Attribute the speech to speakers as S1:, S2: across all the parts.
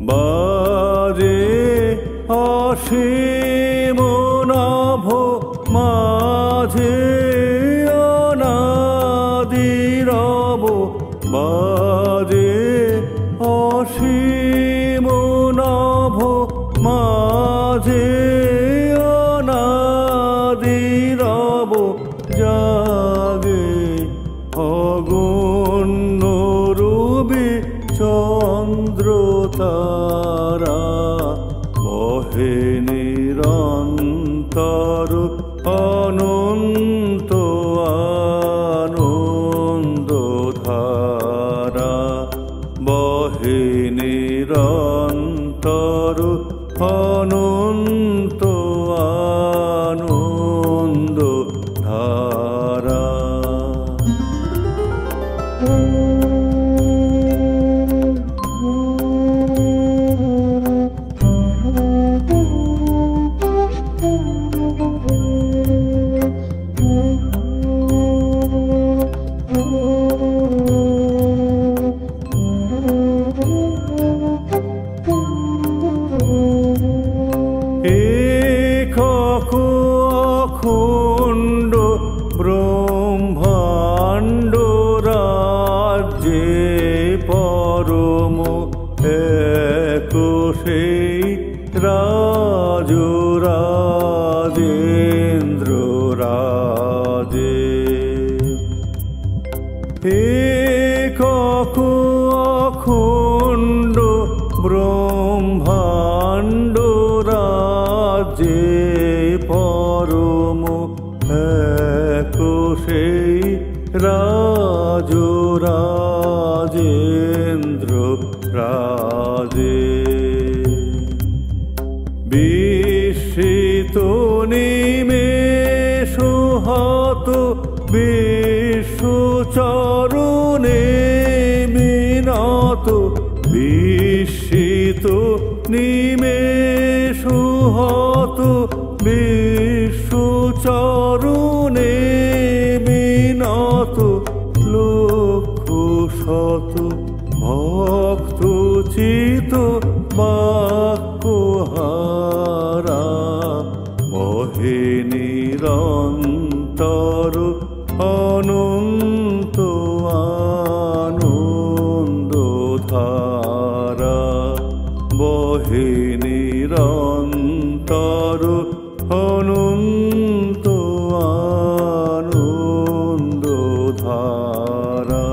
S1: বাজে অসীম নভ মাঝে অনাদি রব বাজে অসীম নভ মাঝে অনাদি রব জাগে অগণ্য রূপী চন্দ্র তারা বহে নিরন্তর অনন্ত আনন্দ ধারা বহে নিরন্তর অনন্ত আনন্দ ধারা। একক অখণ্ড ব্রহ্মাণ্ড রাজ্যে পরম এক সেই রাজ রাজেন্দ্র রাজে একক অখণ্ড ব্রহ্মাণ্ড রাজ্যে পরম এক সেই রাজ রাজেন্দ্র রাজে বিস্মিত নিমেষ হত বিশ্বচরণে বিনত বিস্মিত নিমেষ হত বিশ্বচরণে বিনত লক্ষ শত ভক্ত চিত বাক্যহারা বহে নিরন্তর অনন্ত আনন্দ ধারা বহে নিরন্তর অনন্ত আনন্দ ধারা।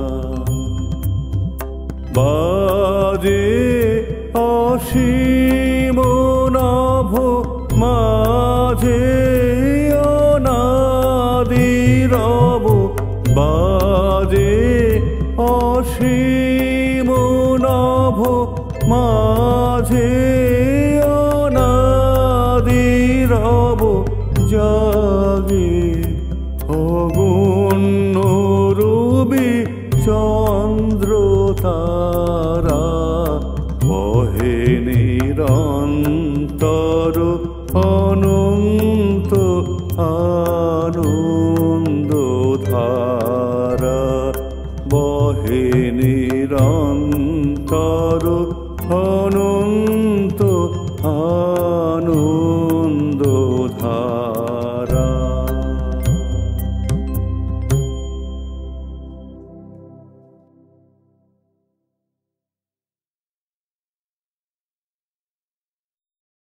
S1: বাজে অসীম নভ মাঝে অনাদি রব বাজে অসীম নভ মাঝে অনাদি রব জাগে অগণ্য রূপী চন্দ্র তারা বহে নিরন্তর অনন্ত আনন্দ ধারা বহে নিরন্তর অনন্ত আনন্দ ধারা।